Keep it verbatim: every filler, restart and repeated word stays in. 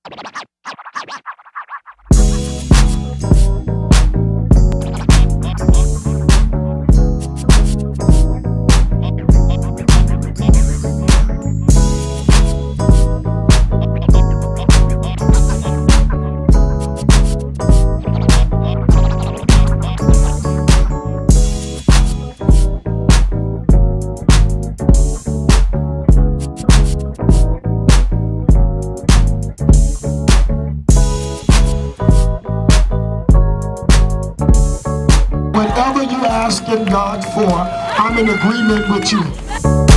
Whatever you asking God for, I'm in agreement with you.